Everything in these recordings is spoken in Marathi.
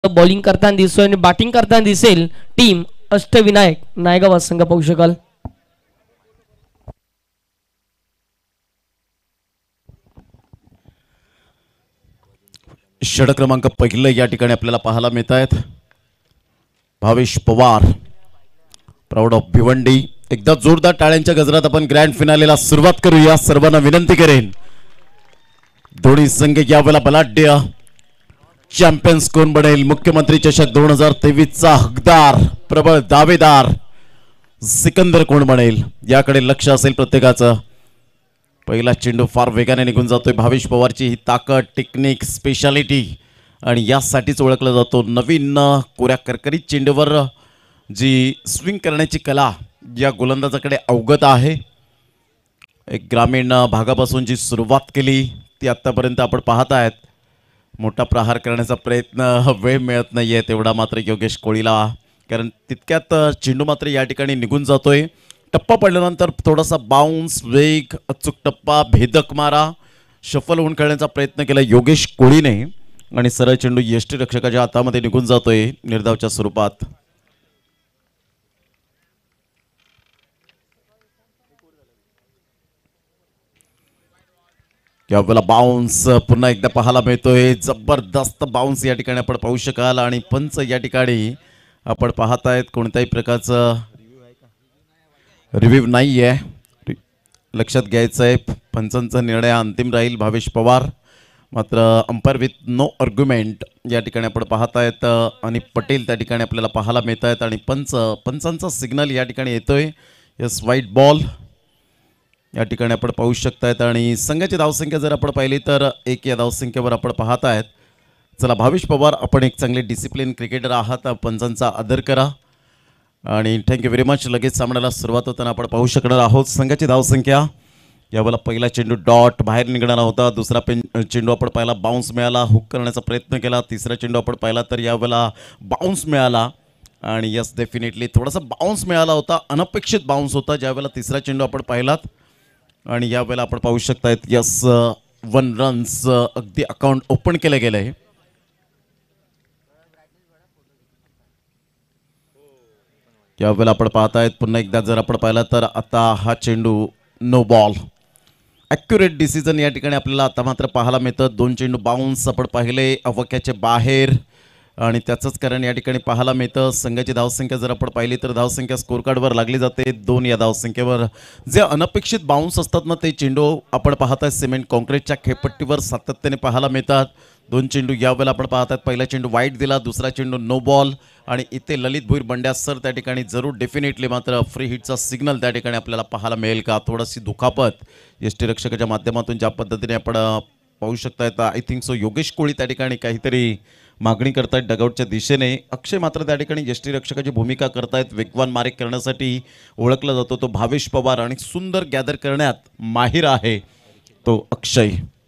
बॉलिंग करताना दिसतोय आणि बॅटिंग करताना दिसेल टीम अष्टविनायक नायगाव संघ पाहू शकाल. षटक क्रमांक पहिलं या ठिकाणी आपल्याला पाहायला मिळत आहेत. Bhavesh Pawar proud of Bhiwandi. एकदा जोरदार टाळ्यांच्या गजरात आपण ग्रँड फिनालेला सुरुवात करूया. सर्वांना विनंती करेन दोन्ही संघ यावेळेला बलाढ्य चॅम्पियन्स कोण बनेल, मुख्यमंत्री चषक 2023चा हकदार प्रबळ दावेदार सिकंदर कोण बनेल याकडे लक्ष असेल प्रत्येकाचं. पहिला चेंडू फार वेगाने निघून जातोय. भावेश पवारची ही ताकद, टेक्निक, स्पेशालिटी आणि यासाठीच ओळखला जातो. नवीन कोऱ्या करकरीत चेंडूवर जी स्विंग करण्याची कला या गोलंदाजाकडे अवगत आहे. एक ग्रामीण भागापासून जी सुरुवात केली ती आत्तापर्यंत आपण पाहत आहेत. मोठा प्रहार करण्याचा प्रयत्न वेळ मिळत नाही आहे तेवढा मात्र योगेश कोळीला, कारण तितक्यात चेंडू मात्र या ठिकाणी निघून जातोय. टप्पा पडल्यानंतर थोडासा बाउन्स, वेग, अचूक टप्पा, भेदक मारा, शफल होऊन खेळण्याचा प्रयत्न केला योगेश कोळीने आणि सरळ चेंडू यष्टीरक्षकाच्या हातामध्ये निघून जातोय निर्धावच्या स्वरूपात. यावेळेला बाउन्स पुन्हा एकदा पाहायला मिळतोय. जबरदस्त बाउन्स या ठिकाणी आपण पाहू शकाल आणि पंच या ठिकाणी आपण पाहत आहेत कोणत्याही प्रकारचं रिव्ह्यू नाही आहे. लक्षात घ्यायचं आहे पंचांचा निर्णय अंतिम राहील. भावेश पवार मात्र अंपायर विथ नो आर्ग्युमेंट या ठिकाणी आपण पाहत आहेत आणि पटेल त्या ठिकाणी आपल्याला पाहायला मिळत आहेत आणि पंचांचा सिग्नल या ठिकाणी येतोय. यस, व्हाईट बॉल या ठिकाणी आपण पाहू शकतायत आणि संघाची धावसंख्या जर आपण पाहिली तर 1 या धावसंख्येवर आपण पाहत आहेत. चला भावेश पवार, आपण एक चांगले डिसिप्लिन क्रिकेटर आहात, पंचांचा आदर करा आणि थँक्यू व्हेरी मच. लगेच सामन्याला सुरुवात होताना आपण पाहू शकणार आहोत. संघाची धावसंख्या यावेळेला पहिला चेंडू डॉट बाहेर निघणारा होता. दुसरा चेंडू आपण पाहिला बाउन्स मिळाला, हुक करण्याचा प्रयत्न केला. तिसरा चेंडू आपण पाहिला तर यावेळेला बाउन्स मिळाला आणि यस डेफिनेटली थोडासा बाउन्स मिळाला होता, अनपेक्षित बाउन्स होता ज्यावेळेला तिसरा चेंडू आपण पाहिलात आणि यावेळेला आपण पाहू शकतायत यस 1 रन्स अगदी अकाउंट ओपन केलं गेलं आहे. यावेळेला आपण पाहतायत पुन्हा एकदा जर आपण पाहिला तर आता हा चेंडू नो बॉल. ॲक्युरेट डिसिजन या ठिकाणी आपल्याला आता मात्र पाहायला मिळतं. 2 चेंडू बाउन्स आपण पाहिले अवक्याचे बाहेर आणि त्याचंच कारण या ठिकाणी पाहायला मिळतं. संघाची धावसंख्या जर आपण पाहिली तर धावसंख्या स्कोर कार्डवर लागली जाते 2 या धावसंख्येवर. जे अनपेक्षित बाउन्स असतात ना ते चेंडू आपण पाहत आहे सिमेंट कॉन्क्रीटच्या खेळपट्टीवर सातत्याने पाहायला मिळतात. 2 चेंडू यावेळेला आपण पाहतात. पहिला चेंडू वाईट दिला, दुसरा चेंडू नो बॉल आणि इथे ललित भुईर बंड्या सर त्या ठिकाणी जरूर डेफिनेटली मात्र फ्री हिटचा सिग्नल त्या ठिकाणी आपल्याला पाहायला मिळेल का. थोडीशी दुखापत यष्टीरक्षकाच्या माध्यमातून ज्या पद्धतीने आपण पाहू शकता. I think so Yogesh Koli त्या ठिकाणी काहीतरी मागणी करतायत डगआउटच्या दिशेने. अक्षय मात्र त्या ठिकाणी यष्टीरक्षकाची भूमिका करतायत. वेगवान मारे करण्यासाठी ओळखला जातो तो भावेश पवार आणि सुंदर गॅदर करण्यात माहिर आहे तो अक्षय.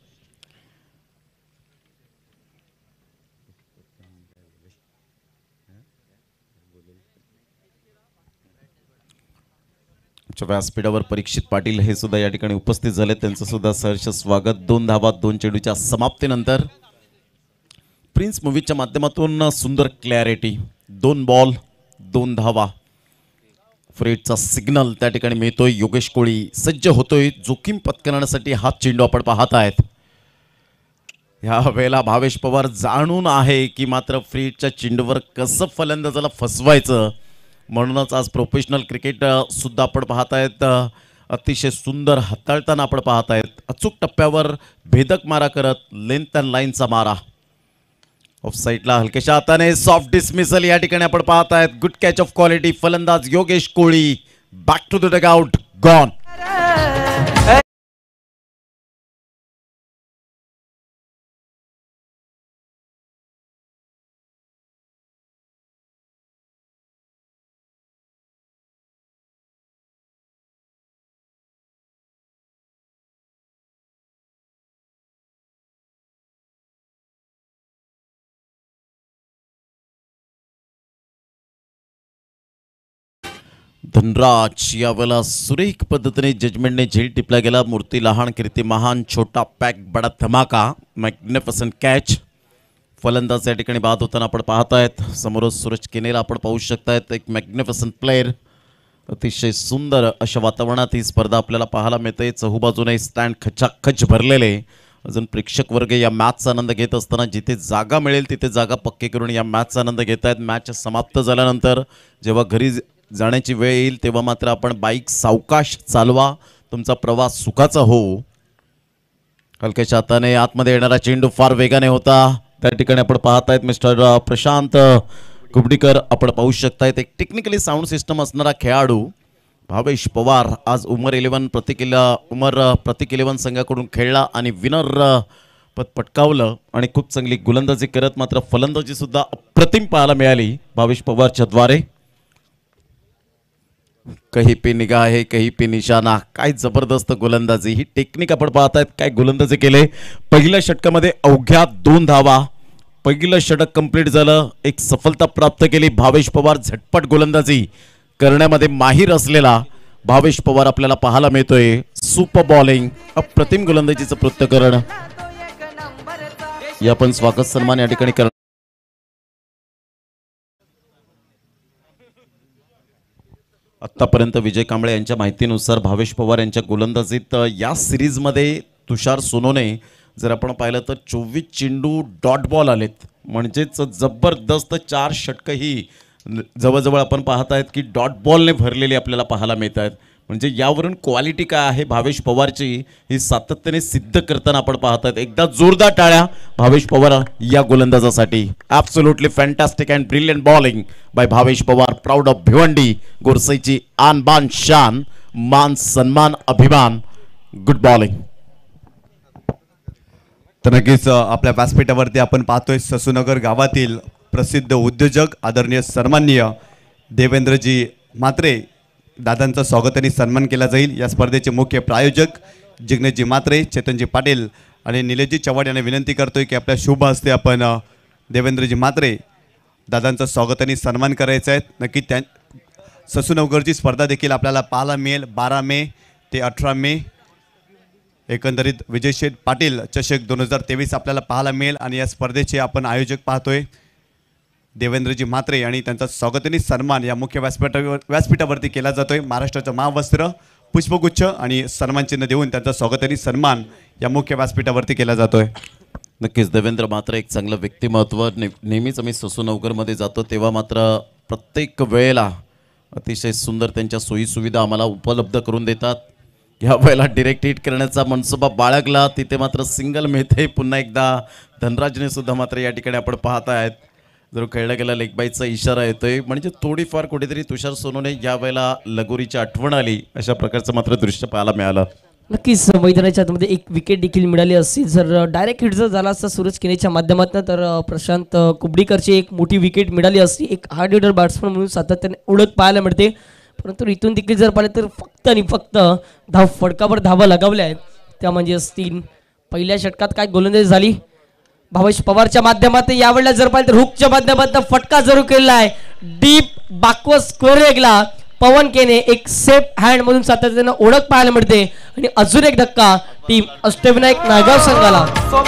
व्यासपीठावर परीक्षित पाटील हे सुद्धा या ठिकाणी उपस्थित झाले, त्यांचं सुद्धा सहर्ष स्वागत. 2 धावा 2 चेंडूच्या समाप्तीनंतर प्रिन्स मूवीच्या माध्यमातून सुंदर क्लॅरिटी. 2 बॉल 2 धावा. फ्रेडचा सिग्नल त्या ठिकाणी मिळतोय. योगेश कोळी सज्ज होतोय जोखीम पत्करण्यासाठी. हा चेंडू आपण पाहत आहेत. ह्या वेळेला भावेश पवार जाणून आहे की मात्र फ्रेडच्या चेंडूवर कसं फलंदाजाला फसवायचं. म्हणूनच आज प्रोफेशनल क्रिकेट सुद्धा आपण पाहत आहेत. अतिशय सुंदर हाताळताना आपण पाहत आहेत. अचूक टप्प्यावर भेदक मारा करत लेंथ अँड लाईनचा मारा. ऑफ साईडला हलकेशा हाताने सॉफ्ट डिसमिसल या ठिकाणी आपण पाहत आहेत. Good catch of quality. फलंदाज Yogesh Koli back to the dugout gone. Dhanraj यावेळेला सुरेख पद्धतीने जजमेंटने झेल टिपला गेला. मूर्ती लहान कीर्ती महान, छोटा पॅक बडा धमाका. Magnificent catch. फलंदाज या ठिकाणी बाद होताना आपण पाहतायत. समोरच सूरज किनेला आपण पाहू शकतायत. एक मॅग्निफिसंट प्लेयर. अतिशय सुंदर अशा वातावरणात ही स्पर्धा आपल्याला पाहायला मिळते. चहूबाजूने स्टँड खचाखच भरलेले. अजून प्रेक्षक वर्ग या मॅचचा आनंद घेत असताना जिथे जागा मिळेल तिथे जागा पक्की करून या मॅचचा आनंद घेत आहेत. मॅच समाप्त झाल्यानंतर जेव्हा घरी जाण्याची वेळ येईल तेव्हा मात्र आपण बाईक सावकाश चालवा. तुमचा प्रवास सुखाचा हो. हलक्याच्या हाताने आतमध्ये येणारा चेंडू फार वेगाने होता. त्या ठिकाणी आपण पाहतायत मिस्टर प्रशांत कुबडीकर आपण पाहू शकतायत. एक टेक्निकली साऊंड सिस्टम असणारा खेळाडू भावेश पवार आज उमर 11 संघाकडून खेळला आणि विनर पद पटकावलं आणि खूप चांगली गोलंदाजी करत मात्र फलंदाजी सुद्धा अप्रतिम पाहायला मिळाली भावेश पवारच्या द्वारे. कहीं पे निगाह है कहीं पे निशाना. काय जबरदस्त गोलंदाजी. ही टेक्निक आपण पाहतायत. काय गोलंदाजी केले. पहिल्या षटकामध्ये अवघ्या 2 धावा. पहिलं षटक कंप्लीट झालं. एक सफलता प्राप्त केली. भावेश पवार झटपट गोलंदाजी करण्यामध्ये माहिर असलेला भावेश पवार आपल्याला पाहायला मिळतोय. सुपर बॉलिंग अप्रतिम गोलंदाजीचं पृथक्करण. या पण स्वागत सन्मान या ठिकाणी कर. आतापर्यंत विजय कांबळे यांच्या माहितीनुसार भावेश पवार यांच्या गोलंदाजीत या सिरीजमध्ये तुषार सोनोने जर आपण पाहिलं तर 24 चेंडू डॉट बॉल आलेत. म्हणजेच जबरदस्त 4 षटकही जवळजवळ आपण पाहतायत की डॉट बॉलने भरलेली आपल्याला पाहायला मिळत आहेत. म्हणजे यावरून क्वालिटी काय आहे भावेश पवारची ही सातत्याने सिद्ध करताना आपण पाहतायत. एकदा जोरदार टाळ्या भावेश पवार या गोलंदाजासाठी. Absolutely fantastic and brilliant bowling by Bhavesh Pawar. Proud of Bhiwandi. गोरसईची आन बान शान. मान सन्मान अभिमान. Good bowling. तर नक्कीच आपल्या व्यासपीठावरती आपण पाहतोय ससूनगर गावातील प्रसिद्ध उद्योजक आदरणीय सन्माननीय देवेंद्रजी म्हात्रे दादांचं स्वागत आणि सन्मान केला जाईल. या स्पर्धेचे मुख्य प्रायोजक जिग्नेशजी म्हात्रे, चेतनजी पाटील आणि निलेशजी चव्हाण यांना विनंती करतोय की आपल्या शुभ हस्ते आपण देवेंद्रजी म्हात्रे दादांचं स्वागत आणि सन्मान करायचं आहे. नक्की त्या ससूनगरची स्पर्धा देखील आपल्याला पाहायला मिळेल 12 मे ते 18 मे. एकंदरीत विजयशेठ पाटील चषक 2023 आपल्याला पाहायला मिळेल आणि या स्पर्धेचे आपण आयोजक पाहतोय देवेंद्रजी म्हात्रे आणि त्यांचा स्वागत सन्मान या मुख्य व्यासपीठावरती केला जातोय. महाराष्ट्राचं महावस्त्र पुष्पगुच्छ आणि सन्मान चिन्ह देऊन त्यांचा स्वागत सन्मान या मुख्य व्यासपीठावरती केला जातोय. नक्कीच देवेंद्र म्हात्रे एक चांगलं व्यक्तिमत्व. नेहमीच आम्ही ससूनगरमध्ये जातो तेव्हा मात्र प्रत्येक वेळेला अतिशय सुंदर त्यांच्या सोयीसुविधा आम्हाला उपलब्ध करून देतात. या वेळेला डिरेक्ट हिट करण्याचा मनसुबा बाळगला तिथे मात्र सिंगल मिळते. पुन्हा एकदा धनराजने सुद्धा मात्र या ठिकाणी आपण पाहत आहेत जर खेळला गेला लेगबाईचा इशारा येतोय. म्हणजे थोडीफार कुठेतरी तुषार सोनोने या वेळेला लगोरीची आठवण आली अशा प्रकारचं मात्र दृश्य पाहायला मिळालं. नक्कीच मैदानाच्या आतमध्ये एक विकेट देखील मिळाली असती. जर डायरेक्ट हिट जर झाला असता सूरज किनेच्या माध्यमातून तर प्रशांत कुबडीकरची एक मोठी विकेट मिळाली असती. एक हार्ड हिटर बॅट्समन म्हणून सातत्याने ओळख पाहायला मिळते. परंतु इथून देखील जर पाहिले तर फक्त आणि फक्त फटकावर धावा लगावल्या आहेत. त्या म्हणजे असतील पहिल्या षटकात काय गोलंदाजी झाली भावेश पवारच्या माध्यमातून. यावेळेला जर पाहिलं तर हुकच्या माध्यमातून फटका जरूर केलेला आहे. डीप बाकवस स्क्वेअर लेगला पवन केने एक सेफ हँड मधून सातत्याने ओळख पाहायला मिळते. आणि अजून एक धक्का टीम अष्टविनायक नायगाव संघाला.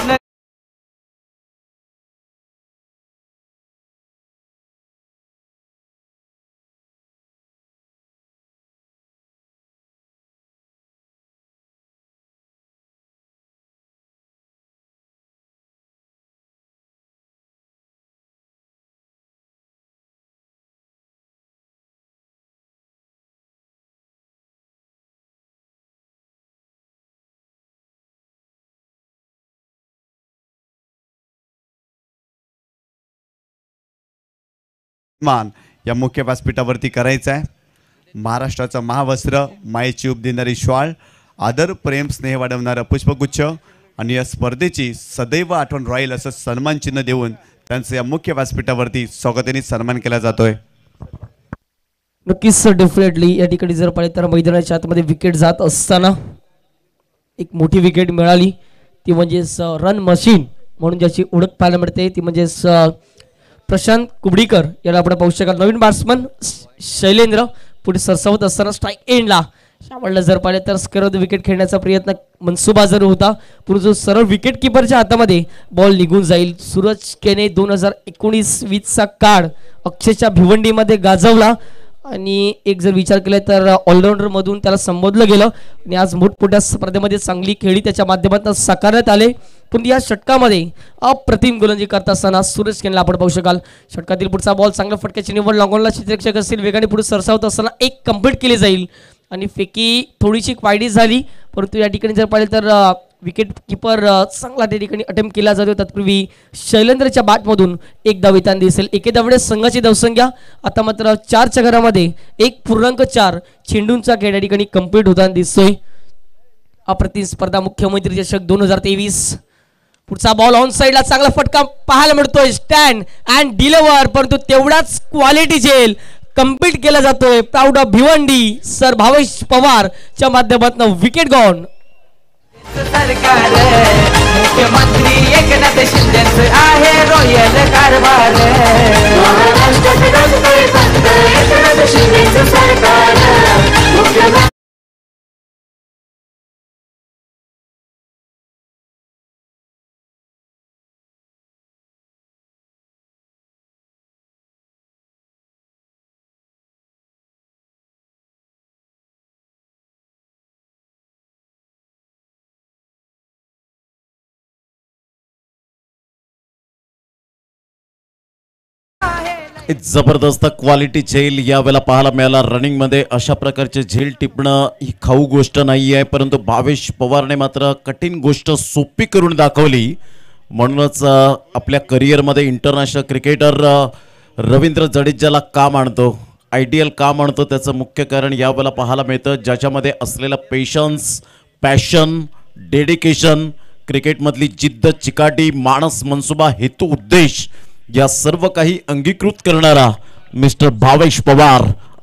मान या मुख्य व्यासपीठावरती करायचं आहे. महाराष्ट्राचं महावस्त्र मायेची उब देणारी श्वाळ आदर प्रेम स्नेह वाढवणारा पुष्पगुच्छ आणि या स्पर्धेची सदैव आठवण राहील असं सन्मान चिन्ह देऊन त्यांचं या मुख्य व्यासपीठावरती स्वागताने सन्मान केला जातोय. नक्कीच डेफिनेटली या ठिकाणी जर पाहिलं तर मैदानाच्या आतमध्ये विकेट जात असताना एक मोठी विकेट मिळाली. ती म्हणजेच रन मशीन म्हणून ज्याची ओळख पाहायला मिळते ती म्हणजेच प्रशांत कुबडीकर याला आपण पाहू शकाल. नवीन बॅट्समन शैलेंद्र पुढे सरसावत असताना स्ट्राईक एंडला शावळला जर पाहिले तर स्क्वेअर विकेट खेळण्याचा प्रयत्न मनसुबा जर होता, पण जो सरळ विकेट किपरच्या हातामध्ये बॉल निघून जाईल. सूरज केने 2019-20चा काळ अक्षरशः भिवंडीमध्ये गाजवला आणि एक जर विचार केला तर ऑलराऊंडर मधून त्याला संबोधलं गेलं आणि आज मोठमोठ्या स्पर्धेमध्ये चांगली खेळी त्याच्या माध्यमातून साकारण्यात आले. पण या षटकामध्ये अप्रतिम गोलंदाजी करत असताना सूरज केनेला आपण पाहू शकाल. षटकातील पुढचा बॉल चांगल्या फटक्याची निवड, लॉंगॉनला क्षेत्ररक्षक असतील, वेगाने पुढे सरसावत असताना एक कंप्लीट केली जाईल आणि फेकी थोडीशी वाईडी झाली. परंतु या ठिकाणी जर पाहिले तर विकेट किपर चांगला त्या ठिकाणी अटेम्प्ट केला जातो. तत्पूर्वी शैलेंद्रच्या बॅटमधून एक धाव येताना दिसेल. एके धावडे संघाची धावसंख्या आता मात्र 4च्या घरामध्ये 1.4 चेंडूंचा खेळ या ठिकाणी कंप्लीट होताना दिसतोय. अप्रतिम स्पर्धा मुख्यमंत्री चषक 2023. पुढचा बॉल ऑन साईडला चांगला फटका पाहायला मिळतोय. स्टँड अँड डिलिव्हर, परंतु तेवढाच क्वालिटी झेल कंप्लीट केला जातोय. Proud of Bhiwandi sir Bhavesh Pawar च्या माध्यमातून विकेट गॉन. सरकार मुख्यमंत्री एकनाथ शिंदेच आहे रॉयल कारभार. महाराष्ट्रात गाजतोय फक्त एकनाथ शिंदेच सरकार. मुख्यमंत्री एक जबरदस्त क्वालिटी झेल यावेळेला पाहायला मिळाला. रनिंग मध्ये अशा प्रकारचे झेल टिपणं ही खाऊ गोष्ट नाही आहे, परंतु भावेश पवारने मात्र कठीण गोष्ट सोपी करून दाखवली. म्हणूनच आपल्या करिअरमध्ये इंटरनॅशनल क्रिकेटर रवींद्र जडेजाला का मानतो, आयडियल का मानतो, त्याचं मुख्य कारण यावेळेला पाहायला मिळतं. ज्याच्यामध्ये असलेला पेशन्स, पॅशन, डेडिकेशन, क्रिकेटमधली जिद्द, चिकाटी, मानस, मनसुबा, हेतू, उद्देश या सर्व काही अंगीकृत करणारा मिस्टर भावेश पवार.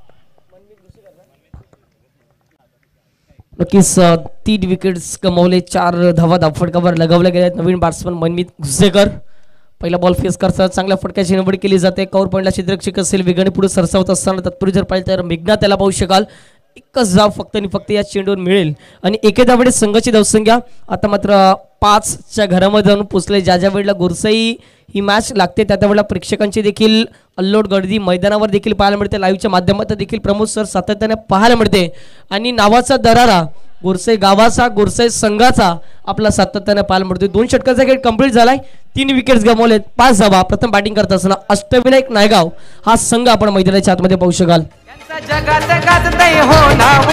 नक्कीच 3 विकेट्स गमावले, 4 धावा धावफटकावर लगावल्या गेल्या. नवीन बॅट्समन मनमीत घुसेकर पहिला बॉल फेस करतात. चांगल्या फटक्याची निवड केली जाते. कव्हर पॉईंटला क्षेत्ररक्षक असेल, वेगाने पुढे सरसावत असताना तत्पूर्वी जर पाहिजे तर मेघना त्याला पाहू शकाल. एकच धाव फक्त आणि फक्त या चेंडूवर मिळेल आणि एके धावेने संघाची धावसंख्या आता मात्र 5च्या घरामध्ये जाऊन पोचले. ज्या ज्या वेळेला गोरसाई ही मॅच लागते त्या त्यावेळेला प्रेक्षकांची देखील अल्लोड गर्दी मैदानावर देखील पाहायला मिळते. लाईव्हच्या माध्यमातून देखील प्रमोद सर सातत्याने पाहायला मिळते आणि नावाचा दरारा गोरसाई गावाचा, गोरसाई संघाचा आपला सातत्याने पाहायला मिळतो. 2 षटकांचा खेळ कंप्लीट झालाय. 3 विकेट्स गमावलेत, 5 धावा. प्रथम बॅटिंग करत असताना अष्टविनायक नायगाव हा संघ आपण मैदानाच्या आतमध्ये पाहू शकाल. जगात गाजतय हो नाव.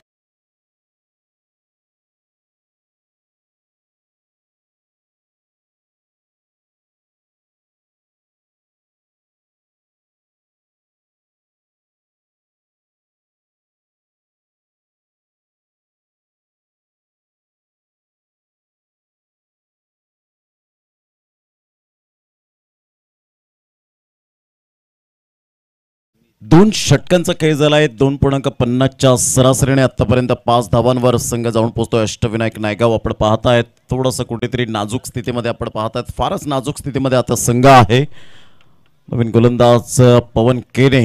दोन षटकांचा खेळ झालाय. 2.50च्या सरासरीने आतापर्यंत 5 धावांवर संघ जाऊन पोहोचतोय. अष्टविनायक नायगाव आपण पाहतायत थोडंसं कुठेतरी नाजूक स्थितीमध्ये आपण पाहतायत, फारच नाजूक स्थितीमध्ये आता संघ आहे. नवीन गोलंदाज पवन केने,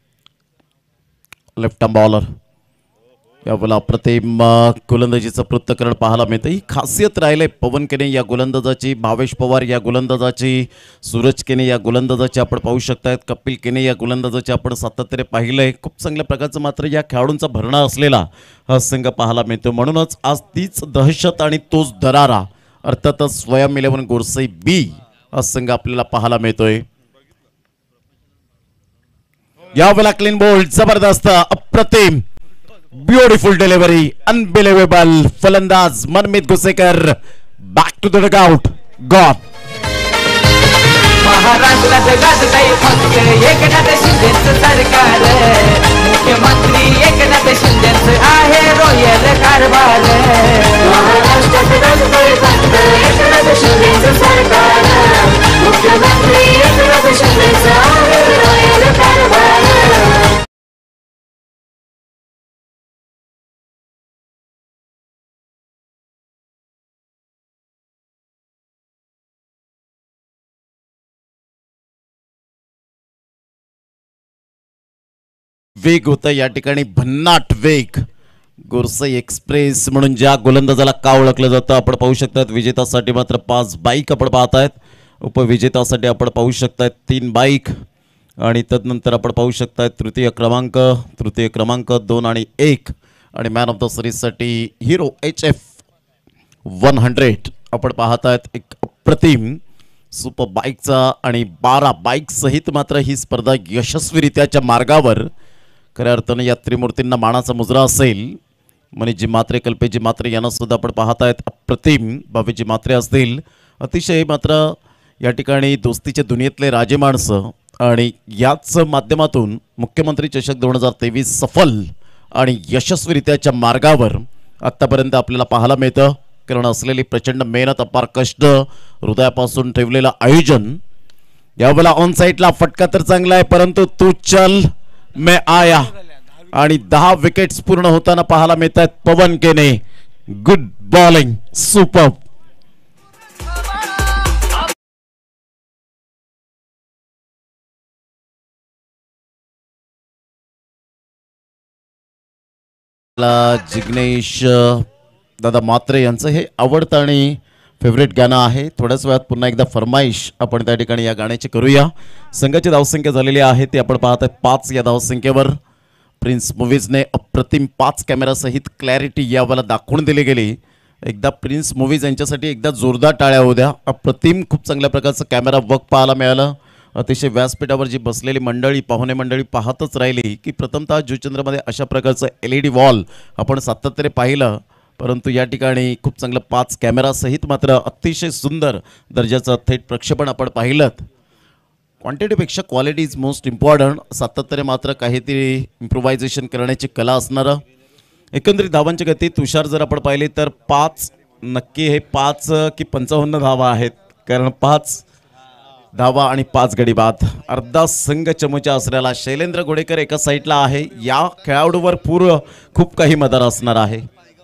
लेफ्ट आर्म बॉलर, यावेळेला अप्रतिम गोलंदाजीचं पृथक्करण पाहायला मिळतं. ही खासियत राहिले पवन केने या गोलंदाजाची, भावेश पवार या गोलंदाजाची, सूरज केने या गोलंदाजाची आपण पाहू शकतायत, कपिल केने या गोलंदाजाची आपण सातत्याने पाहिलंय. खूप चांगल्या प्रकारचं मात्र या खेळाडूंचा भरणा असलेला हा संघ पाहायला मिळतो. म्हणूनच आज तीच दहशत आणि तोच दरारा, अर्थातच स्वयं 11 गोरसाई बी हा संघ आपल्याला पाहायला मिळतोय. यावेळेला क्लीन बोल्ड, जबरदस्त, अप्रतिम, ब्युटिफुल डिलिव्हरी, अनबिलिव्हेबल. फलंदाज Manmeet Ghusekar, back to the dugout, gone. महाराष्ट्रात गाजतय फक्त एकनाथ शिंदेच सरकार. मुख्यमंत्री एकनाथ शिंदेच आहे रॉयल कारभार. महाराष्ट्रात गाजतय फक्त एकनाथ शिंदेच सरकार. मुख्यमंत्री एकनाथ शिंदेच आहे रॉयल कारभार. वेग होता या ठिकाणी, भन्नाट वेग. गोरसई एक्सप्रेस म्हणून ज्या गोलंदाजाला का ओळखलं जातं आपण पाहू शकतात. विजेतासाठी मात्र 5 बाईक आपण पाहतायत. उपविजेतासाठी आपण पाहू शकतायत 3 बाईक आणि तदनंतर आपण पाहू शकतायत तृतीय क्रमांक 2 आणि 1 आणि मॅन ऑफ द सिरीजसाठी हिरो HF 100 आपण पाहतायत. एक अप्रतिम सुपर बाईकचा आणि 12 बाईक सहित मात्र ही स्पर्धा यशस्वीरित्याच्या मार्गावर खऱ्या अर्थानं या त्रिमूर्तींना मानाचा मुजरा असेल. मनीषजी म्हात्रे कल्पेजी म्हात्रे यांना सुद्धा आपण पाहतायत. अप्रतिम भावेजी म्हात्रे असतील. अतिशय मात्र या ठिकाणी दोस्तीच्या दुनियेतले राजे माणसं आणि याच माध्यमातून मुख्यमंत्री चषक 2023 सफल आणि यशस्वीरित्याच्या मार्गावर आत्तापर्यंत आपल्याला पाहायला मिळतं. कारण असलेली प्रचंड मेहनत अपार कष्ट हृदयापासून ठेवलेलं आयोजन. यावेळेला ऑन साईडला फटका तर चांगला आहे परंतु तू चल मैं आया आणि 10 विकेट्स पूर्ण होताना पाहायला मिळत आहेत. पवन केने गुड बॉलिंग सुपर. जिग्नेश दादा म्हात्रे यांचं हे आवडतं आणि फेवरेट गाणं आहे. थोड्याच वेळात पुन्हा एकदा फरमाईश आपण त्या ठिकाणी या गाण्याची करूया. संघाची धावसंख्या झालेली आहे ते आपण पाहत आहे 5 या धावसंख्येवर. प्रिन्स मूवीजने अप्रतिम 5 कॅमेरासहित क्लॅरिटी यावेळेला दाखवून दिली गेली. एकदा प्रिन्स मूवीज यांच्यासाठी एकदा जोरदार टाळ्या होत्या. अप्रतिम खूप चांगल्या प्रकारचं कॅमेरा वर्क पाहायला मिळालं. अतिशय व्यासपीठावर जी बसलेली मंडळी पाहुणे मंडळी पाहतच राहिली की प्रथमतः जुचंद्रमध्ये अशा प्रकारचं LED वॉल आपण सातत्याने पाहिलं. परंतु या ठिकाणी खूप चांगलं 5 कॅमेरासहित मात्र अतिशय सुंदर दर्जाचं थेट प्रक्षेपण आपण पाहिलं. क्वांटिटीपेक्षा क्वालिटी इज मोस्ट इम्पॉर्टंट. सातत्याने मात्र काहीतरी इम्प्रोव्हायझेशन करण्याची कला असणारं. एकंदरीत धावांची गती तुषार जर आपण पाहिली तर 5 नक्की हे 5 की 55 धावा आहेत. कारण 5 धावा आणि 5 गडी बाद. अर्धा संघ चमूच्या असलेला शैलेंद्र गोडेकर एका साईडला आहे. या खेळाडूवर पूर्व खूप काही मदार असणार आहे.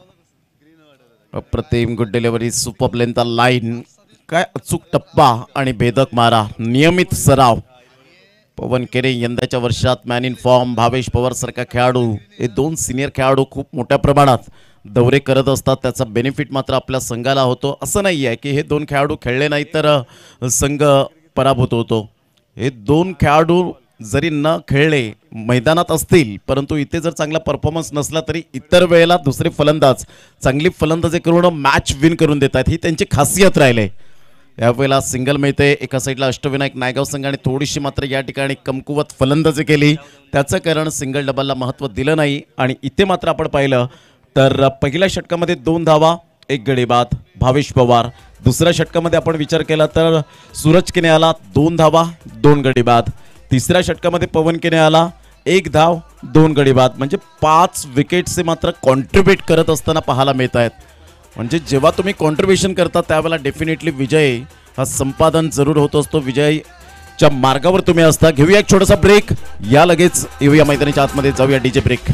अप्रतिम good delivery super length line काय अचूक टप्पा आणि भेदक मारा नियमित सराव. पवन केरे यंदाच्या वर्षात man in form. Bhavesh Pawar सारखा खेळाडू हे 2 सिनियर खेळाडू खूप मोठ्या प्रमाणात दौरे करत असतात. त्याचा बेनिफिट मात्र आपल्या संघाला होतो. असं नाही आहे की हे 2 खेळाडू खेळले नाही तर संघ पराभूत होतो. हे 2 खेळाडू जरी न खेळले मैदानात असतील परंतु इथे जर चांगला परफॉर्मन्स नसला तरी इतर वेळेला दुसरे फलंदाज चांगली फलंदाजी करून मॅच विन करून देतात. ही त्यांची खासियत राहिले. यावेळेला सिंगल मिळते. एका साईडला अष्टविनायक नायगाव संघाने थोडीशी मात्र या ठिकाणी कमकुवत फलंदाजी केली. त्याचं कारण सिंगल डबलला महत्त्व दिलं नाही. आणि इथे मात्र आपण पाहिलं तर पहिल्या षटकामध्ये 2 धावा 1 गडी बाद भावेश पवार. दुसऱ्या षटकामध्ये आपण विचार केला तर सूरज केने आला 2 धावा 2 गडी बाद. तिसऱ्या षटकामध्ये पवन केने आला 1 धाव 2 गडी बाद. म्हणजे 5 विकेट्सचे मात्र कॉन्ट्रीब्यूट करत असताना पाहायला मिळत आहेत. म्हणजे जेव्हा तुम्ही कॉन्ट्रीब्युशन करता त्यावेळेला डेफिनेटली विजय हा संपादन जरूर होत असतो. विजयच्या मार्गावर तुम्ही असता. घेऊया एक छोटासा ब्रेक. या लगेच येऊया मैदानाच्या आतमध्ये जाऊया DJ ब्रेक.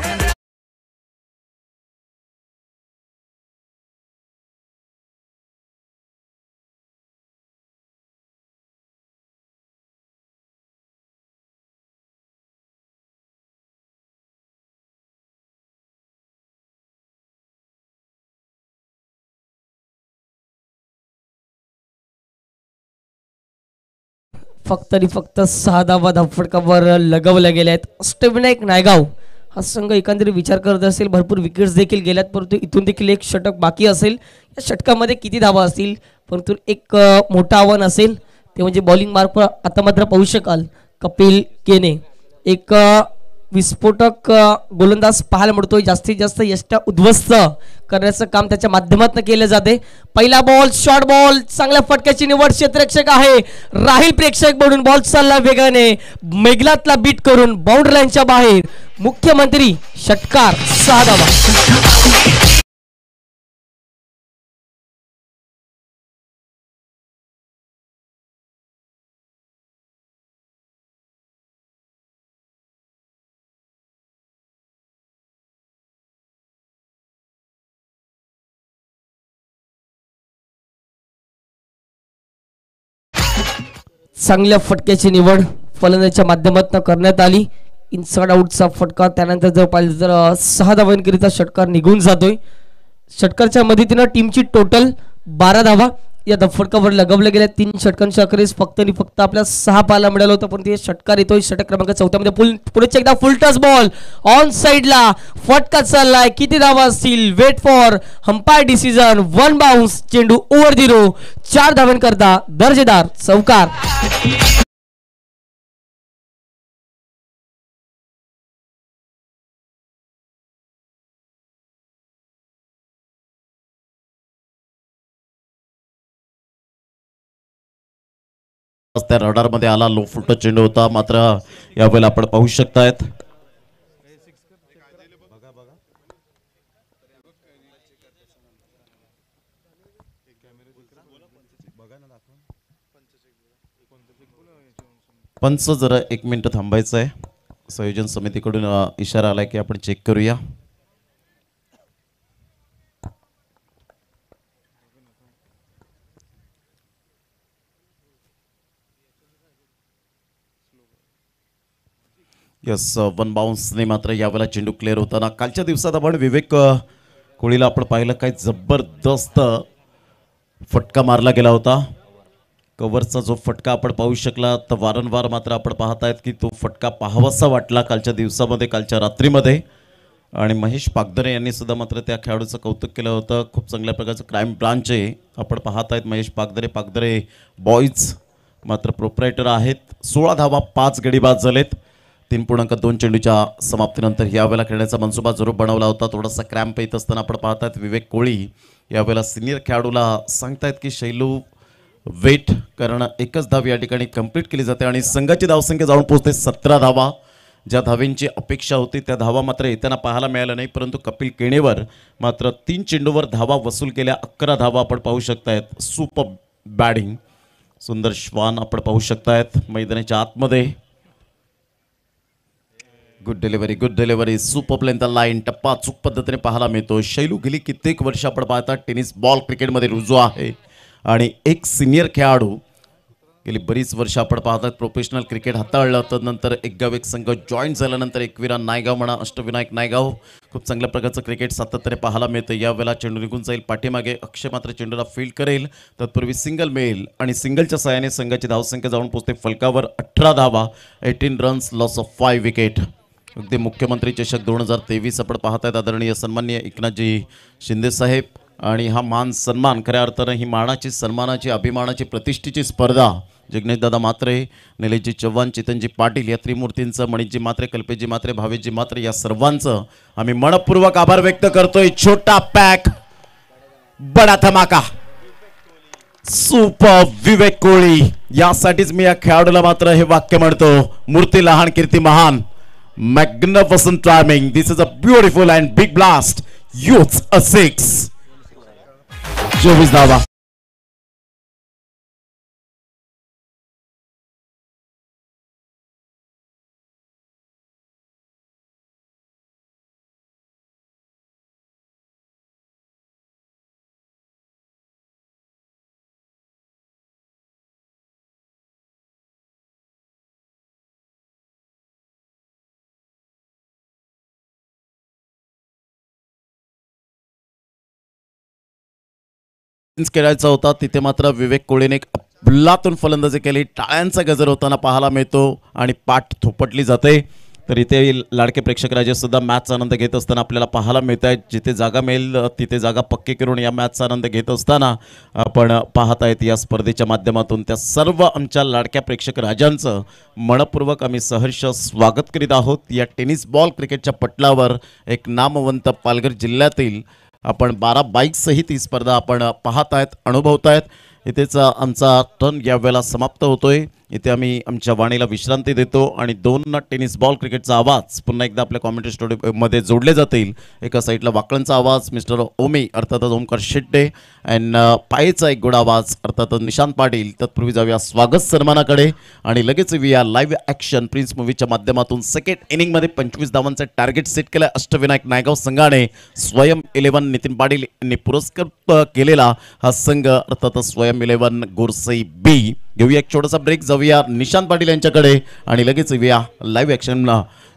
फक्त आणि फक्त 6 धावा धावफटकावर लगवल्या गेल्या आहेत. अष्टविनायक नायगाव हा संघ एकंदरीत विचार करत असेल. भरपूर विकेट्स देखील गेल्यात परंतु इथून देखील एक षटक बाकी असेल. या षटकामध्ये किती धावा असतील परंतु एक मोठं आव्हान असेल ते म्हणजे बॉलिंग मार्क आता मात्र पाहू शकाल कपिल केने एक विस्फोटक गोलंदाज पाहायला मिळतोय. जास्तीत जास्त यष्टा उद्ध्वस्त करण्याचं काम त्याच्या माध्यमातून केलं जाते. पहिला बॉल शॉर्ट बॉल चांगल्या फटक्याची निवड. क्षेत्ररक्षक आहे राहील प्रेक्षक म्हणून बॉल चालला वेगाने मेघलातला बीट करून बाउंड्री लाईनच्या बाहेर. मुख्यमंत्री षटकार 6 धावा. चांगल्या फटक्याची निवड फलंदाजाच्या माध्यमातून करण्यात आली. इनसाइड आउटचा फटका, त्यानंतर जर पाहिलं तर 6 धावांकरिता षटकार निघून जातोय. षटकारच्या मदतीनं टीमची टोटल 12 धावा या फटकावर लगवल्या गेल्या. 3 षटकांच्या अखेरीस फक्त आणि फक्त आपल्या 6 पाहायला मिळालं होतं, पण ते षटकार येतोय षटक क्रमांक 4 मध्ये. पुढे एकदा फुल टच बॉल ऑन साइडला फटका चाललाय. किती धावा असतील? Wait for umpire decision. 1 bounce, चेंडू ओव्हर द रो. 4 धावांकरता दर्जेदार चौकार. त्या रडार मध्ये आला, लो फुट चेंडू होता, मात्र यावेळेला आपण पाहू शकतायत पंच जरा 1 मिनिट थांबायचं आहे. संयोजन समितीकडून इशारा आलाय की आपण चेक करूया. यस, 1 बाउन्सने मात्र यावेळेला चेंडू क्लिअर होताना. कालच्या दिवसात आपण विवेक कोळीला आपण पाहिलं, काय जबरदस्त फटका मारला गेला होता. कव्हरचा जो फटका आपण पाहू शकला, तर वारंवार मात्र आपण पाहत आहेत की तो फटका पाहावासा वाटला कालच्या दिवसामध्ये, कालच्या रात्रीमध्ये. आणि महेश पागदरे यांनी सुद्धा मात्र त्या खेळाडूचं कौतुक केलं होतं. खूप चांगल्या प्रकारचं क्राईम ब्रांच आहे. आपण पाहत आहेत महेश पागदरे बॉईज मात्र प्रोप्रायटर आहेत. 16 धावा, 5 गडी बाद झालेत. 3.2 चेंडूच्या समाप्तीनंतर यावेळेला खेळण्याचा मनसुबा जरूर बनवला होता. थोडासा क्रॅम्प येत असताना आपण पाहतात विवेक कोळी यावेळेला सिनियर खेळाडूला सांगतायत की शैलू वेट, कारण एकच धाव या ठिकाणी कंप्लीट केली जाते आणि संघाची धावसंख्या जाऊन पोहोचते 17 धावा. ज्या धावेंची अपेक्षा होती त्या धावा मात्र येताना पाहायला मिळाल्या नाही, परंतु कपिल केणेवर मात्र 3 चेंडूवर धावा वसूल केल्या. 11 धावा आपण पाहू शकतायत. सुपर बॅटिंग, सुंदर श्वान आपण पाहू शकतायत मैदानाच्या आतमध्ये. Good delivery, super plain the line, टप्पा चूक पद्धतीने पाहायला मिळतो. शैलू गेली कित्येक वर्ष आपण पाहतात टेनिस बॉल क्रिकेटमध्ये रुजू आहे आणि एक सिनियर खेळाडू गेली बरीच वर्ष आपण पाहतात प्रोफेशनल क्रिकेट हाताळलं. तर नंतर एक गाव एक संघ जॉईन झाल्यानंतर एकविरा नायगाव म्हणा, अष्टविनायक नायगाव, खूप चांगल्या प्रकारचं क्रिकेट सातत्याने पाहायला मिळतं. यावेळेला चेंडू निघून जाईल पाठीमागे. अक्षय मात्र चेंडूला फील्ड करेल, तत्पूर्वी सिंगल मिळेल आणि सिंगलच्या सहाय्याने संघाची धावसंख्या जाऊन पोहोचते फलकावर 18 धावा, 18 रन्स, लॉस ऑफ 5 विकेट. अगदी मुख्यमंत्री चषक 2023 आपण पाहत आहेत. आदरणीय सन्माननीय एकनाथजी शिंदे साहेब, आणि हा मान सन्मान खऱ्या अर्थानं ही मानाची, सन्मानाची, अभिमानाची, प्रतिष्ठेची स्पर्धा जगनेशदादा मात्रे, निलेशजी चव्हाण, चेतनजी पाटील या त्रिमूर्तींचं, मणिजी मात्रे, कल्पेशजी मात्रे, भावेशजी मात्रे या सर्वांचं आम्ही मनपूर्वक आभार व्यक्त करतोय. छोटा पॅक बडा धमाका, सुपर विवेक कोळी. यासाठीच मी या खेळाडूला मात्र हे वाक्य म्हणतो, मूर्ती लहान कीर्ती महान. Magnificent timing. This is a beautiful and big blast. Youths a 6. 24 धावा. खेळायचा होता तिथे मात्र विवेक कोळीने अफलातून फलंदाजी केली. टाळ्यांचा गजर होताना पाहायला मिळतो आणि पाठ थोपटली जाते. तर इथे लाडके प्रेक्षक राजे सुद्धा मॅचचा आनंद घेत असताना आपल्याला पाहायला मिळत आहे. जिथे जागा मिळेल तिथे जागा पक्की करून या मॅचचा आनंद घेत असताना आपण पाहत आहेत या स्पर्धेच्या माध्यमातून त्या सर्व आमच्या लाडक्या प्रेक्षक राजांचं मनपूर्वक आम्ही सहर्ष स्वागत करीत आहोत. या टेनिस बॉल क्रिकेटच्या पटलावर एक नामवंत पालघर जिल्ह्यातील आपण 12 बाईकसहित ही स्पर्धा आपण पाहत आहेत, अनुभवतायत. इथेच आमचा टर्न यावेळेला समाप्त होतोय. इथे आम्ही आमच्या वाणीला विश्रांती देतो आणि 2 टेनिस बॉल क्रिकेटचा आवाज पुन्हा एकदा आपल्या कॉमेंट्री स्टुडिओमध्ये जोडले जातील. एका साईडला वाकळणचा आवाज मिस्टर ओमी अर्थातच ओमकार शेट्टे, अँड पायेचा एक गोड आवाज अर्थातच निशांत पाटील. तत्पूर्वी जाऊया स्वागत सन्मानाकडे आणि लगेच येऊया लाईव्ह ॲक्शन प्रिन्स मूवीच्या माध्यमातून. सेकंड इनिंगमध्ये 25 धावांचं टार्गेट सेट केलं अष्टविनायक नायगाव संघाने. स्वयं 11 नितीन पाटील यांनी पुरस्कृत केलेला हा संघ अर्थातच स्वयं 11 गोरसई बी. घेऊया एक छोटासा ब्रेक, जाऊया निशांत पाटील यांच्याकडे आणि लगेच येऊया लाईव्ह ॲक्शन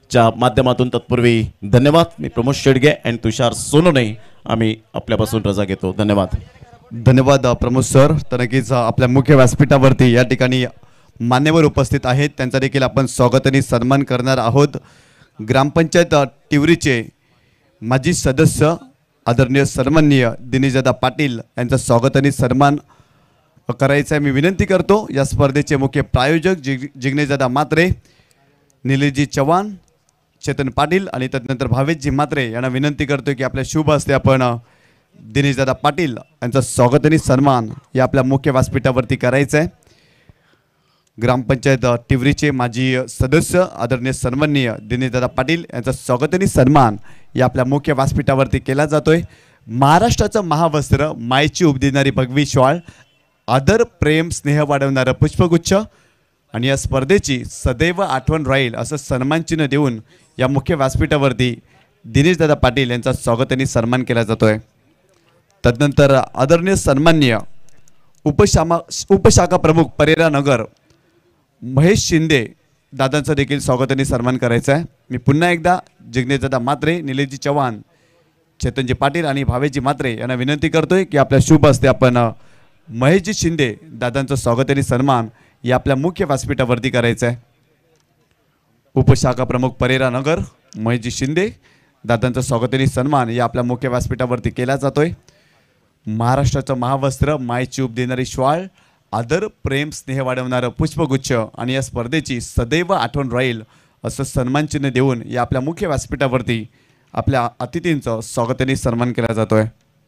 च्या माध्यमातून तत्पूर्वी धन्यवाद. मी प्रमोद शेडगे आणि तुषार सोनोने आम्ही आपल्यापासून रजा घेतो. धन्यवाद. धन्यवाद प्रमोद सर. तर नक्कीच आपल्या मुख्य व्यासपीठावरती या ठिकाणी मान्यवर उपस्थित आहेत, त्यांचा देखील आपण स्वागत आणि सन्मान करणार आहोत. ग्रामपंचायत तिवरीचे माजी सदस्य आदरणीय सन्माननीय दिनेशदादा पाटील यांचा स्वागत आणि सन्मान करायचा मी विनंती करतो. या स्पर्धेचे मुख्य प्रायोजक जिग्नेशदादा म्हात्रे, निलेशजी चव्हाण, चेतन पाटील आणि त्यानंतर भावेशजी म्हात्रे यांना विनंती करतो की आपल्या शुभ हस्ते आपण दिनेशदादा पाटील यांचा स्वागत आणि सन्मान या आपल्या मुख्य व्यासपीठावरती करायचं आहे. ग्रामपंचायत तिवरीचे माजी सदस्य आदरणीय सन्माननीय दिनेशदादा पाटील यांचा स्वागत आणि सन्मान या आपल्या मुख्य व्यासपीठावरती केला जातोय. महाराष्ट्राचं महावस्त्र, मायेची उब देणारी भगवी श्वाळ, आदर प्रेम स्नेह वाढवणारं पुष्पगुच्छ आणि या स्पर्धेची सदैव आठवण राहील असं सन्मानचिन्ह देऊन या मुख्य व्यासपीठावरती दिनेशदादा पाटील यांचा स्वागत आणि सन्मान केला जातोय. तदनंतर आदरणीय सन्माननीय उपशाखा प्रमुख परेरा नगर महेश शिंदे दादांचं देखील स्वागत आणि सन्मान करायचं आहे. मी पुन्हा एकदा जिग्नेशदादा म्हात्रे, निलेशजी चव्हाण, चेतनजी पाटील आणि भावेशजी म्हात्रे यांना विनंती करतोय की आपल्या शुभ हस्ते आपण महेशजी शिंदे दादांचं स्वागत आणि सन्मान या आपल्या मुख्य व्यासपीठावरती करायचं आहे. उपशाखा प्रमुख परेरा नगर महेशजी शिंदे दादांचं स्वागत आणि सन्मान या आपल्या मुख्य व्यासपीठावरती केला जातोय. महाराष्ट्राचं महावस्त्र, मायेची उब देणारी श्वाळ, आदर प्रेम स्नेह वाढवणारं पुष्पगुच्छ आणि या स्पर्धेची सदैव आठवण राहील असं सन्मानचिन्ह देऊन या आपल्या मुख्य व्यासपीठावरती आपल्या अतिथींचं स्वागत आणि सन्मान केला जातोय.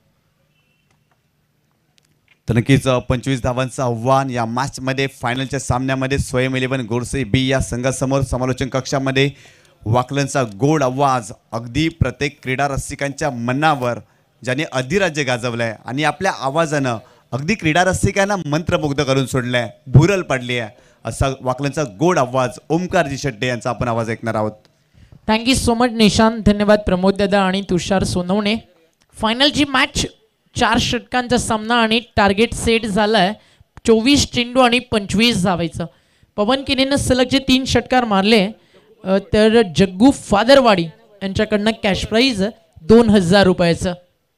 तर नक्कीच 25 धावांचं आव्हान या मॅचमध्ये फायनलच्या सामन्यामध्ये स्वयं 11 गोडसे बी या संघासमोर समालोचन कक्षामध्ये वाकलनचा गोड आवाज अगदी प्रत्येक क्रीडा रसिकांच्या मनावर ज्याने अधिराज्य गाजवलंय आणि आपल्या आवाजानं अगदी क्रीडा रसिकांना मंत्रमुग्ध करून सोडलंय, भुरल पडली आहे असा वाकलनचा गोड आवाज ओमकारजी शेट्टे यांचा आपण आवाज ऐकणार आहोत. Thank you so much Nishant. धन्यवाद प्रमोद दादा आणि तुषार सोनवणे. फायनलची मॅच 4 षटकांचा सामना आणि टार्गेट सेट झालाय 24 चेंडू आणि 25 धावायचं. पवन केनेनं सलगचे 3 षटकार मारले तर जग्गू फादरवाडी यांच्याकडनं कॅश प्राईज 2000 रुपयाचं.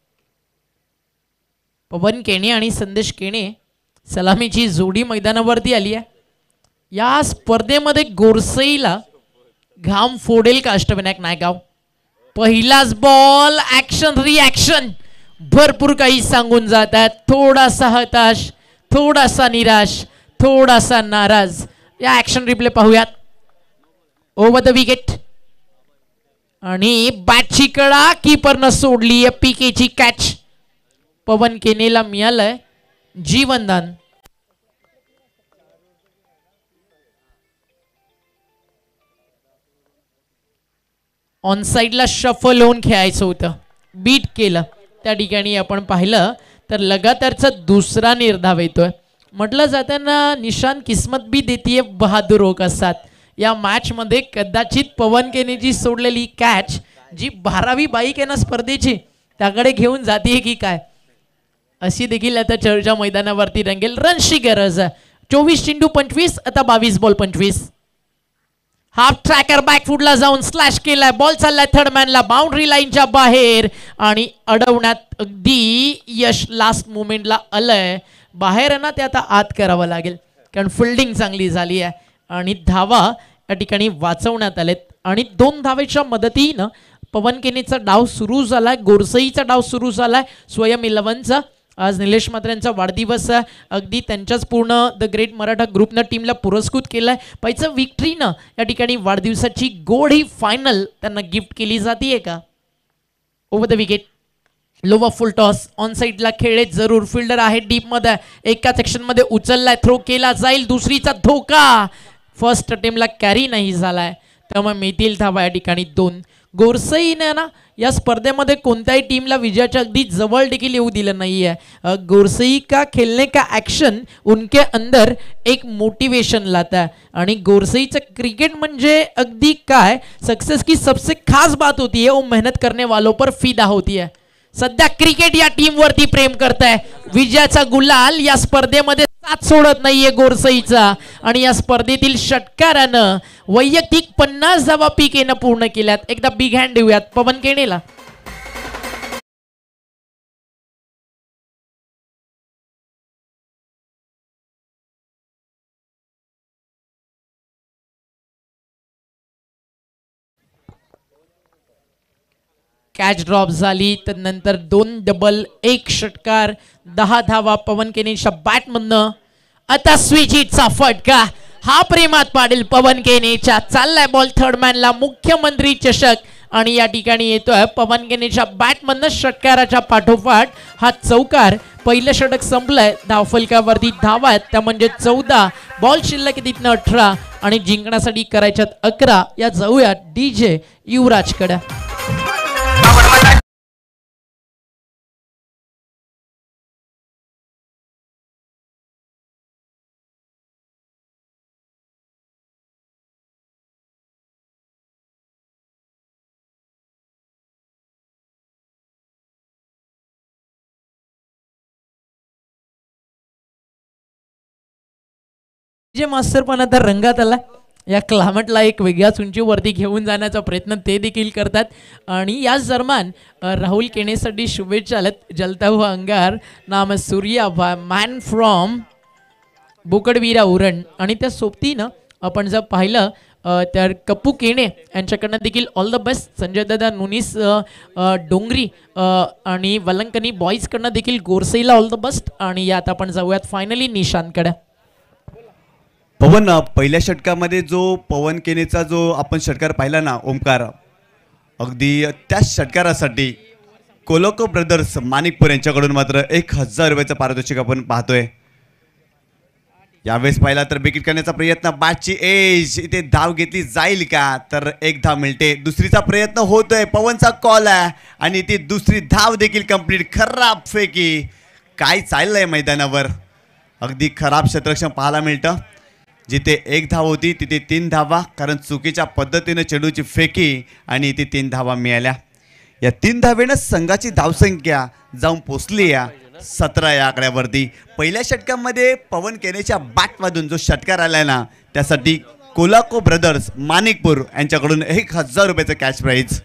पवन केणे आणि संदेश केणे सलामीची जोडी मैदानावरती आली आहे. या स्पर्धेमध्ये गोरसईला घाम फोडेल का अष्टविनायक नायगाव. पहिलाच बॉल, ॲक्शन रिॲक्शन, भरपूर काही सांगून जातात. थोडासा हताश, थोडासा निराश, थोडासा नाराज. या ॲक्शन रिप्ले पाहूयात. ओव्हर द विकेट आणि बॅटची कडा, कीपरनं सोडली आहे. पीकेची कॅच पवन केनेला मिळालंय जीवनदान. ऑन साईडला शफल होऊन खेळायचं होतं, बीट केलं. त्या ठिकाणी आपण पाहिलं तर लगातारचा दुसरा निर्धाव येतोय. म्हटलं जाताना निशान किस्मत भी देतीये बहादुरों का साथ. या मॅचमध्ये कदाचित पवन केनेची सोडलेली कॅच जी 12वी बाईक आहे ना स्पर्धेची त्याकडे घेऊन जाते की काय अशी देखील आता चर्चा मैदानावरती रंगेल. रनची गरज आहे. 24 चेंडू 25, आता 22 बॉल 25. हाफ ट्रॅकर बॅकफुटला जाऊन स्लॅश केलाय. बॉल चाललाय थर्ड मॅनला बाउंड्री लाईनच्या बाहेर आणि अडवण्यात अगदी यश लास्ट मोमेंटला आलंय. बाहेर आहे ना ते आता आत करावं लागेल कारण फिल्डिंग चांगली झाली आहे आणि धावा या ठिकाणी वाचवण्यात आलेत. आणि 2 धावेच्या मदतीनं पवन केनेचा डाव सुरू झालाय, गोरसईचा डाव सुरू झालाय, स्वयं 11चा. आज निलेश म्हात्रेंचा वाढदिवस आहे. अगदी त्यांच्याच पूर्ण द ग्रेट मराठा ग्रुपनं टीमला पुरस्कृत केलाय. पाहिजे विक्ट्रीनं या ठिकाणी वाढदिवसाची गोड ही फायनल त्यांना गिफ्ट केली जाते का. Over the wicket, lower full toss, on साईडला खेळले जरूर. फिल्डर आहे डीपमध्ये, एका सेक्शनमध्ये उचललाय, थ्रो केला जाईल. दुसरीचा धोका, फर्स्ट अटेम्प्टला कॅरी नाही झालाय त्यामुळे मिळतील धावा या ठिकाणी 2. गोरसईने ना या स्पर्धेमध्ये कोणत्याही टीमला विजयाच्या अगदी जवळ देखील येऊ दिलं नाहीये. गोरसई का खेलने का एक्शन उनके अंदर एक मोटिवेशन लाता है. आणि गोरसईचं क्रिकेट म्हणजे अगदी काय, सक्सेस की सबसे खास बात होती है वो मेहनत करने वालों पर फिदा होती है. सध्या क्रिकेट या टीम वरती प्रेम करताय. विजयाचा गुलाल या स्पर्धेमध्ये साथ सोडत नाहीये गोरसईचा आणि या स्पर्धेतील षटकारानं वैयक्तिक 50 धावा पीकेनं पूर्ण केल्यात. एकदा बिग हँड देऊयात पवन केणेला. कॅच ड्रॉप झाली तर नंतर 2 डबल 1 षटकार 10 धावा पवन केनेच्या बॅटमधनं. आता स्विच हिटचा फटका हा प्रेमात पाडेल पवन केनेच्या. चाललाय बॉल थर्ड मॅनला. मुख्यमंत्री चषक आणि या ठिकाणी येतोय पवन केनेच्या बॅटमधनं षटकाराच्या पाठोपाठ हा चौकार. पहिलं षटक संपलंय. धावफलकावरती धावा आहेत त्या म्हणजे 14. बॉल शिल्लक तिथनं 18 आणि जिंकण्यासाठी करायच्यात 11. या जाऊया DJ युवराजकडे. जे मास्तर पण आता रंगात आला. या क्लायमेटला एक वेगळ्याच उंचीवरती घेऊन जाण्याचा प्रयत्न ते देखील करतात. आणि याच दरम्यान राहुल केनेसाठी शुभेच्छा आल्यात. जलता हुआ अंगार नाम सूर्या मॅन फ्रॉम बोकडवीरा उरण. आणि त्या सोबतीनं आपण जर पाहिलं तर कप्पू केणे यांच्याकडनं देखील ऑल द बेस्ट. संजय दादा नुनीस डोंगरी आणि वलंकनी बॉईजकडनं देखील गोरसईला ऑल द बेस्ट. आणि यात आपण जाऊयात फायनली निशांतकडे. पवन, पहिल्या षटकामध्ये जो पवन केनेचा जो आपण षटकार पाहिला ना ओमकार, अगदी त्या षटकारासाठी कोलोको ब्रदर्स माणिकपूर यांच्याकडून मात्र 1000 रुपयाचं पारितोषिक आपण पाहतोय. यावेळेस पाहिला तर विकेट करण्याचा प्रयत्न. बॅटची एज इथे धाव घेतली जाईल का, तर 1 धाव मिळते. दुसरीचा प्रयत्न होतोय. पवनचा कॉल आहे आणि ती दुसरी धाव देखील कंप्लीट. खराब फेकी. काय चाललंय मैदानावर. अगदी खराब क्षेत्ररक्षण पाहायला मिळतं. जिथे 1 धाव होती तिथे 3 धावा, कारण चुकीच्या पद्धतीने चेंडूची फेकी आणि इथे 3 धावा मिळाल्या. या 3 धावेनं संघाची धावसंख्या जाऊन पोचली या 17 या आकड्यावरती. पहिल्या षटकामध्ये पवन केनेच्या बॅटमधून जो षटकार आलाय ना त्यासाठी कोलाको ब्रदर्स माणिकपूर यांच्याकडून 1000 रुपयाचं कॅश प्राईज.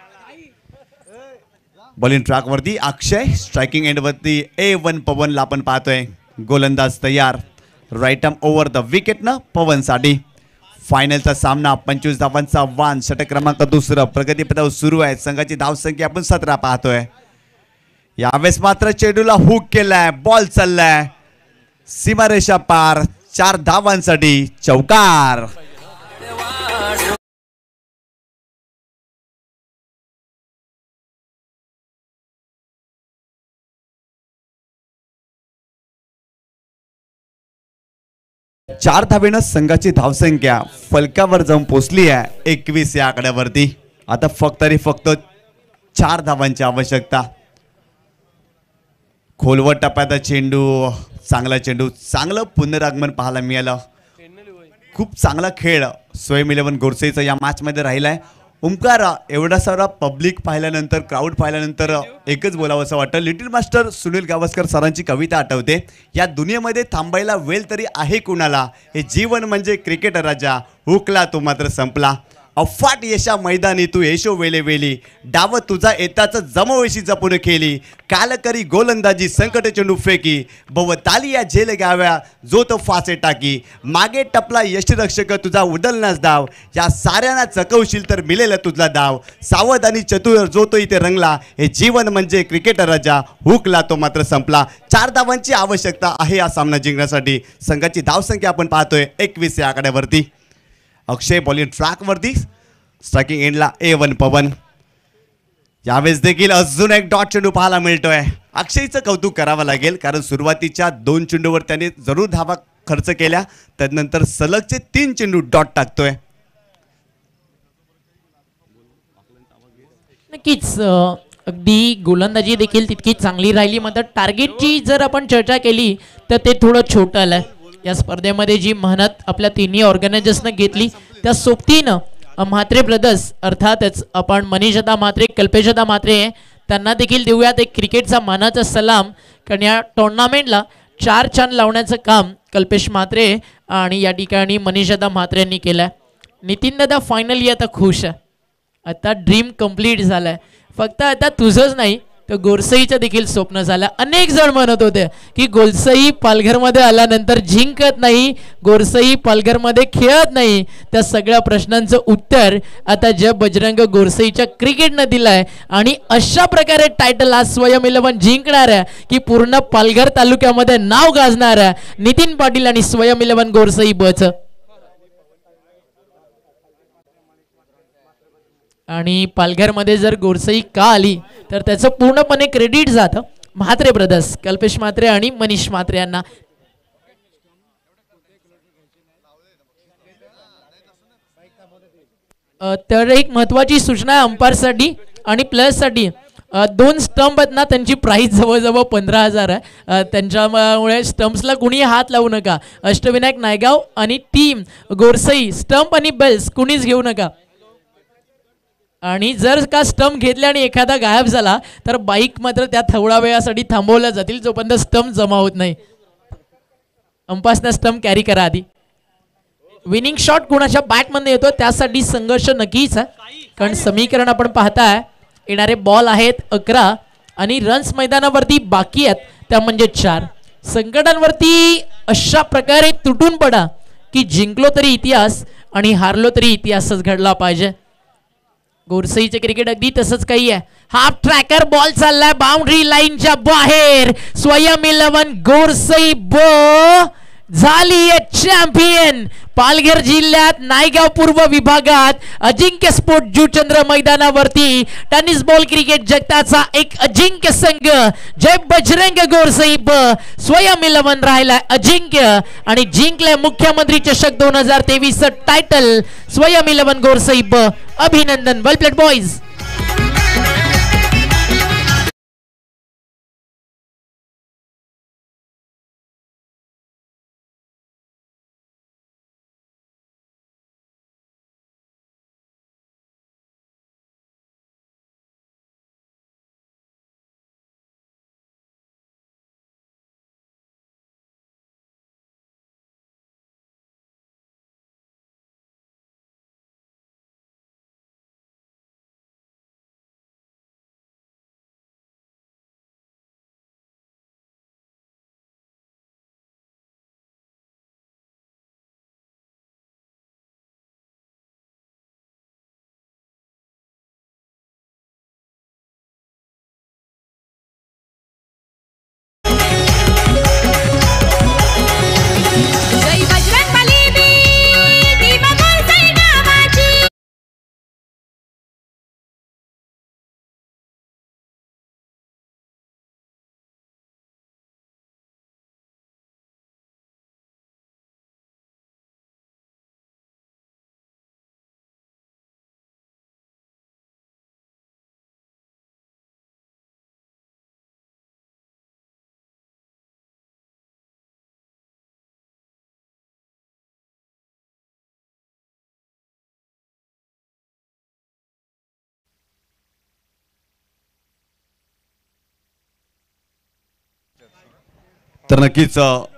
बॉलिंग ट्रॅकवरती अक्षय, स्ट्रायकिंग एंडवरती A1 पवनला आपण पाहतोय. गोलंदाज तयार. राईट आर्म ओव्हर द विकेटनं पवनसाठी. फायनलचा सामना 25 धावांचा वान. षटक क्रमांक 2 प्रगतीपथावर सुरू आहे. संघाची धावसंख्या आपण 17 पाहतोय. यावेळेस मात्र चेंडूला हुक केलाय. बॉल चाललाय सीमारेषा पार. 4 धावांसाठी चौकार. चार धावेनं संघाची धावसंख्या फलकावर जाऊन पोचली आहे 21 या आकड्यावरती. आता फक्त 4 धावांची आवश्यकता. खोलवर टप्प्याचा चेंडू, चांगला चेंडू, चांगलं पुनरागमन पाहायला मिळालं. खूप चांगला खेळ स्वयं 11 गोरसेचा या मॅचमध्ये राहिला आहे. ओमकार, एवढा सारा पब्लिक पाहिल्यानंतर, क्राऊड पाहिल्यानंतर एकच बोलावं असं वाटतं. लिटिल मास्टर सुनील गावस्कर सरांची कविता आठवते. या दुनियेमध्ये थांबायला वेळ तरी आहे कुणाला, हे जीवन म्हणजे क्रिकेट राजा, हुकला तो मात्र संपला. अफाट यशा मैदानी तू येशो वेले वेली, डाव तुझा येताच जमवेशी जपून खेळली, काल करी गोलंदाजी संकट चेंडू फेकी, भव तालिया झेल गाव्या जो तो फासे टाकी, मागे टपला यष्टीरक्षक तुझा उडलनाच डाव, या साऱ्यांना चकवशील तर मिळेल तुझा डाव, सावध आणि चतुर जो तो इथे रंगला, हे जीवन म्हणजे क्रिकेट राजा, हुकला तो मात्र संपला. 4 धावांची आवश्यकता आहे या सामना जिंकण्यासाठी. संघाची धावसंख्या आपण पाहतोय 21 या आकड्यावरती. अक्षय बॉलिंग ट्रॅकवरती, स्ट्रायकिंग एंडला A1 पवन. यावेळेस देखील अजून एक डॉट चेंडू पाहायला मिळतोय. अक्षयचं कौतुक करावं लागेल, कारण सुरुवातीच्या 2 चेंडूवर त्याने जरूर धावा खर्च केल्या, त्यानंतर सलगचे 3 चेंडू डॉट टाकतोय. नक्कीच अगदी गोलंदाजी देखील तितकी चांगली राहिली. मात्र टार्गेटची जर आपण चर्चा केली तर ते थोडं छोटं आलं. या स्पर्धेमध्ये जी मेहनत आपल्या तिन्ही ऑर्गनायझर्सनं घेतली त्या सोबतीनं म्हात्रे ब्रदर्स अर्थातच आपण मनीषदा म्हात्रे, कल्पेशदा म्हात्रे त्यांना देखील देऊयात एक क्रिकेटचा मानाचा सलाम. कारण या टुर्नामेंटला 4 छान लावण्याचं काम कल्पेश म्हात्रे आणि या ठिकाणी मनीषदा म्हात्रे यांनी केलं आहे. नितीन दादा फायनली आता खुश आहे. आता ड्रीम कंप्लीट झालाय. फक्त आता तुझंच नाही तर गोरसईचं देखील स्वप्न झालं. अनेक जण म्हणत होते की गोरसई पालघरमध्ये आल्यानंतर जिंकत नाही, गोरसई पालघरमध्ये खेळत नाही. त्या सगळ्या प्रश्नांचं उत्तर आता जब बजरंग गोरसईच्या क्रिकेटनं दिलंय आणि अशा प्रकारे टायटल आज स्वयं 11 जिंकणार आहे की पूर्ण पालघर तालुक्यामध्ये नाव गाजणार आहे. नितीन पाटील आणि स्वयं 11 गोरसई बच. आणि पालघरमध्ये जर गोरसई का आली तर त्याचं पूर्णपणे क्रेडिट जातं म्हात्रे ब्रदर्स, कल्पेश म्हात्रे आणि मनीष म्हात्रे यांना. तर एक महत्वाची सूचना आहे अंपायरसाठी आणि प्लेयर्ससाठी. 2 स्टंप आहेत ना, त्यांची प्राइस जवळजवळ 15,000 आहे. त्यांच्यामुळे स्टंप्सला कुणी हात लावू नका. अष्टविनायक नायगाव आणि टीम गोरसई स्टंप आणि बेल्स कुणीच घेऊ नका. आणि जर का स्टंप घेतले आणि एखादा गायब झाला तर बाईक मात्र त्या थोड्या वेळासाठी थांबवल्या जातील जोपर्यंत स्टंप जमा होत नाही. अंपायर्सना स्टंप कॅरी करा आधी. विनिंग शॉट कोणाच्या बॅटमध्ये येतो त्यासाठी संघर्ष नक्कीच आहे, कारण समीकरण आपण पाहताय येणारे बॉल आहेत 11 आणि रन्स मैदानावरती बाकी आहेत त्या म्हणजे 4. संकटांवरती अशा प्रकारे तुटून पडा की जिंकलो तरी इतिहास आणि हारलो तरी इतिहासच घडला पाहिजे. गोरसईचे क्रिकेट अगदी तसंच काही आहे. हाफ ट्रॅकर बॉल चाललाय बाउंड्री लाईनच्या बाहेर. स्वयं 11 गोरसई झाली चॅम्पियन. पालघर जिल्ह्यात नायगाव पूर्व विभागात अजिंक्य स्पोर्ट जुचंद्र मैदानावरती टेनिस बॉल क्रिकेट जगताचा एक अजिंक्य संघ जय बजरंग गोरसई स्वयं 11 राहिलाय अजिंक्य आणि जिंकले मुख्यमंत्री चषक 2023 टायटल स्वयं 11 गोरसई अभिनंदन. Well played boys. तर नक्कीच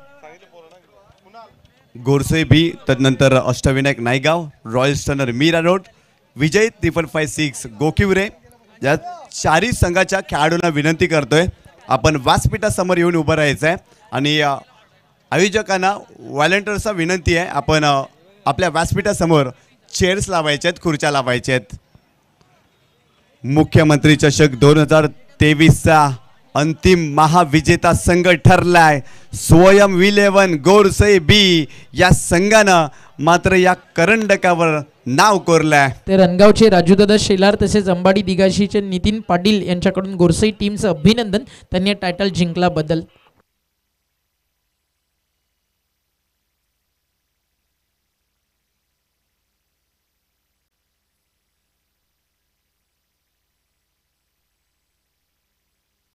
गोरसई बी, तदनंतर अष्टविनायक नायगाव, रॉयल स्टनर मीरा रोड, विजय 3556 गोकिवरे या 4 संघाच्या खेळाडूंना विनंती करतोय आपण व्यासपीठासमोर येऊन उभं राहायचं आहे. आणि आयोजकांना व्हॉलंटियर्सचा विनंती आहे आपण आपल्या व्यासपीठासमोर चेअर्स लावायचे आहेत, खुर्च्या लावायच्या आहेत. मुख्यमंत्री चषक 2023चा अंतिम महाविजेता संघ ठरलाय स्वयं 11 गोरसई बी या संघानं मात्र या करंडकावर नाव कोरलंय. ते रणगावचे राजूदादा शेलार तसेच अंबाडी दिगाशीचे नितीन पाटील यांच्याकडून गोरसई टीमचं अभिनंदन, त्यांनी टायटल जिंकल्याबद्दल.